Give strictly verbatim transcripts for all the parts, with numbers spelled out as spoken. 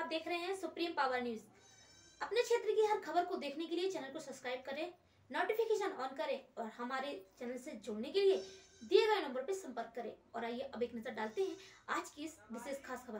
आप देख रहे हैं सुप्रीम पावर न्यूज। अपने क्षेत्र की हर खबर को देखने के लिए चैनल को सब्सक्राइब करें, नोटिफिकेशन ऑन करें और हमारे चैनल से जुड़ने के लिए दिए गए नंबर पर संपर्क करें। और आइए अब एक नजर डालते हैं आज की इस विशेष खास खबर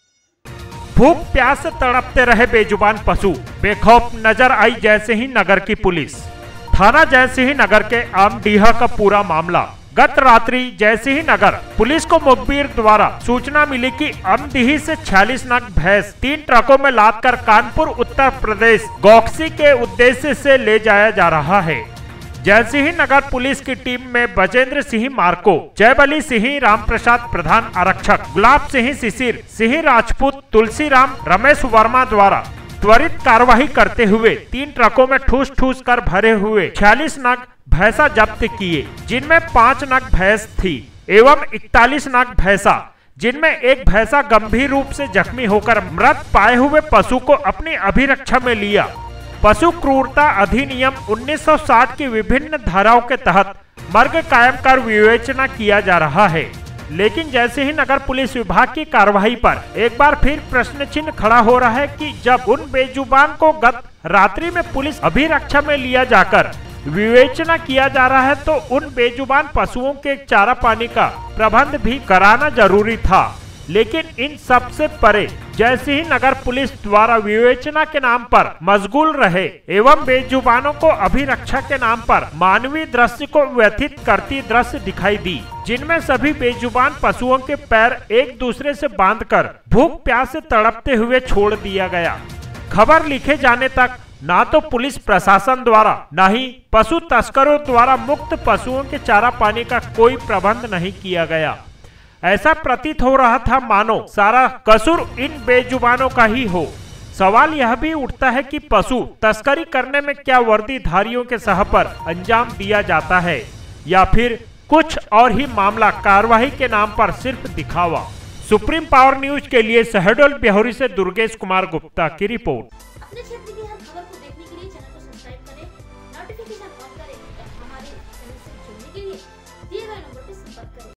पर। भूख प्यास से तड़पते रहे बेजुबान पशु, बेखौफ नजर आई जैसे ही नगर की पुलिस। थाना जैसे ही नगर के आमडीहा का पूरा मामला। गत रात्रि जैसे ही नगर पुलिस को मुखबिर द्वारा सूचना मिली कि अमडीही से छियालीस नग भैंस तीन ट्रकों में लादकर कानपुर उत्तर प्रदेश गौक्सी के उद्देश्य से ले जाया जा रहा है। जैसे ही नगर पुलिस की टीम में बजेंद्र सिंह मार्को, जयबली सिंह रामप्रसाद प्रधान आरक्षक, गुलाब सिंह शिशिर सिंह राजपूत, तुलसीराम रमेश वर्मा द्वारा त्वरित कार्रवाई करते हुए तीन ट्रकों में ठूस ठूस कर भरे हुए छियालीस नग भैंसा जब्त किए, जिनमें पांच नग भैंस थी एवं इकतालीस नग भैंसा, जिनमें एक भैंसा गंभीर रूप से जख्मी होकर मृत पाए हुए पशु को अपनी अभिरक्षा में लिया। पशु क्रूरता अधिनियम उन्नीस सौ साठ की विभिन्न धाराओं के तहत मर्ग कायम कर विवेचना किया जा रहा है। लेकिन जैसे ही नगर पुलिस विभाग की कार्रवाई पर एक बार फिर प्रश्न चिन्ह खड़ा हो रहा है कि जब उन बेजुबान को गत रात्रि में पुलिस अभिरक्षा में लिया जाकर विवेचना किया जा रहा है तो उन बेजुबान पशुओं के चारा पानी का प्रबंध भी कराना जरूरी था। लेकिन इन सब से परे जैसे ही नगर पुलिस द्वारा विवेचना के नाम पर मशगूल रहे एवं बेजुबानों को अभिरक्षा के नाम पर मानवीय दृश्य को व्यथित करती दृश्य दिखाई दी, जिनमें सभी बेजुबान पशुओं के पैर एक दूसरे से बांधकर भूख प्यास से तड़पते हुए छोड़ दिया गया। खबर लिखे जाने तक ना तो पुलिस प्रशासन द्वारा न ही पशु तस्करों द्वारा मुक्त पशुओं के चारा पानी का कोई प्रबंध नहीं किया गया। ऐसा प्रतीत हो रहा था मानो सारा कसूर इन बेजुबानों का ही हो। सवाल यह भी उठता है कि पशु तस्करी करने में क्या वर्दीधारियों के सह पर अंजाम दिया जाता है या फिर कुछ और ही मामला कार्रवाई के नाम पर सिर्फ दिखावा। सुप्रीम पावर न्यूज के लिए शहडोल बिहारी से दुर्गेश कुमार गुप्ता की रिपोर्ट। अपने क्षेत्र